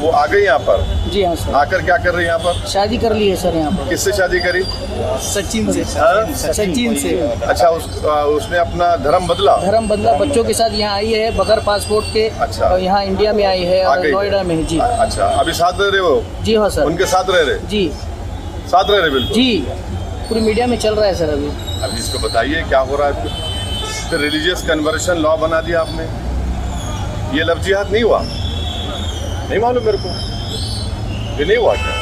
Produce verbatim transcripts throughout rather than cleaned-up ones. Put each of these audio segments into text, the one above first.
वो आ गई यहाँ पर? जी हाँ सर। आकर क्या कर रही है यहाँ पर? शादी कर ली है सर यहाँ पर। किससे शादी करी? सचिन से। हाँ? सचिन से। अच्छा, उस, आ, उसने अपना धर्म बदला? धर्म बदला, बच्चों के साथ यहाँ आई है बगैर पासपोर्ट के। अच्छा। और यहाँ इंडिया में आई है और नोएडा में। जी अच्छा, अभी साथ रह रहे हो? जी हाँ सर। उनके साथ रह रहे? जी साथ रह रहे बिल्कुल? जी, पूरी मीडिया में चल रहा है सर अभी। अभी इसको बताइए क्या हो रहा है? फिर रिलीजियस कन्वर्शन लॉ बना दिया आपने। ये लव जिहाद नहीं हुआ? नहीं मालूम मेरे को, ये नहीं हुआ क्या?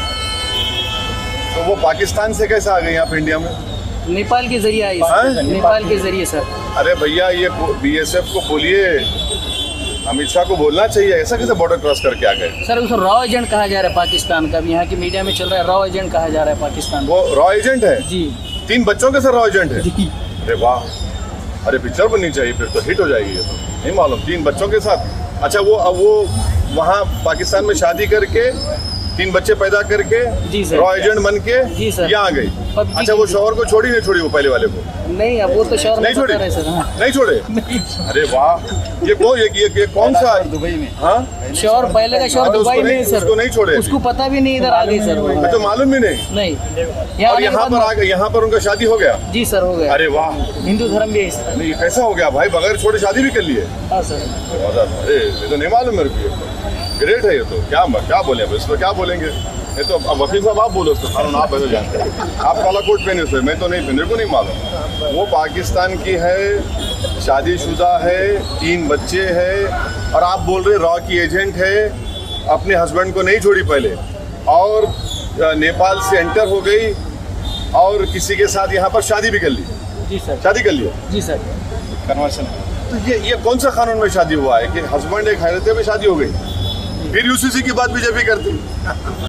तो वो पाकिस्तान से कैसे आ गई यहाँ पे इंडिया में? नेपाल के जरिए आई हाँ? सर। नेपाल के जरिए सर। अरे भैया, ये बीएसएफ को बोलिए, अमित शाह को बोलना चाहिए, ऐसा कैसे बॉर्डर क्रॉस करके आ गए? सर उसको रॉ एजेंट कहा जा रहा है पाकिस्तान का। यहाँ की मीडिया में चल रहा है रॉ एजेंट कहा जा रहा है पाकिस्तान। वो रॉ एजेंट है? जी। तीन बच्चों के साथ रॉ एजेंट है? जी। अरे वाह, अरे पिक्चर बननी चाहिए फिर तो, हिट हो जाएगी ये तो। नहीं मालूम, तीन बच्चों के साथ। अच्छा, वो अब वो वहाँ पाकिस्तान में शादी करके तीन बच्चे पैदा करके रॉ एजेंट बन के यहाँ आ गई। अच्छा, वो शौहर को छोड़ी नहीं छोड़ी वो पहले वाले को? नहीं, अब वो तो शौहर नहीं छोड़ी सर। हाँ। नहीं छोड़े? अरे वाह, ये कौन ये, ये, ये कौन सा? दुबई में। हाँ, शौहर पहले का शौहर दुबई में है सर। उसको नहीं छोड़े? उसको पता भी नहीं, इधर आ गई सर। मैं तो मालूम भी नहीं। नहीं, और यहाँ पर आ गए, यहाँ पर उनका शादी हो गया? जी सर, हो गया। अरे वाह, हिंदू धर्म भी है। नहीं, कैसा हो गया भाई, बगैर छोड़े शादी भी कर लिए? हाँ सर। अरे ये तो नहीं मालूम मेरे को, ग्रेट है ये तो। क्या क्या बोले अब इसको, क्या बोलेंगे? ये तो अब वकील साहब आप बोलो उसको, कानून आप ऐसे जानते हैं। आप काला कोट पहने सर, मैं तो नहीं, मेरे को नहीं मालूम। वो पाकिस्तान की है, शादीशुदा है, तीन बच्चे हैं, और आप बोल रहे रॉ की एजेंट है, अपने हस्बैंड को नहीं छोड़ी पहले, और नेपाल से एंटर हो गई और किसी के साथ यहाँ पर शादी भी कर ली? जी सर। शादी कर लिया? जी सर। कन्वर्शन। तो ये ये कौन सा कानून में शादी हुआ है कि हस्बैंड एक हैरते में शादी हो गई? फिर यूसीसी की बात बीजेपी करती।